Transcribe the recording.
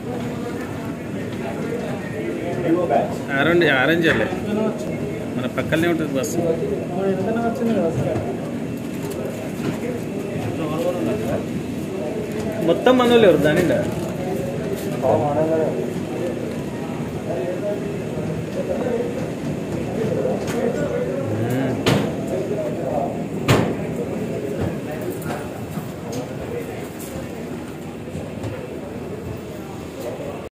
Orange వెళ్ళే మన పక్కనే ఉంటుంది బస్సు. మొత్తం మనోళ్ళు ఎవరు దాని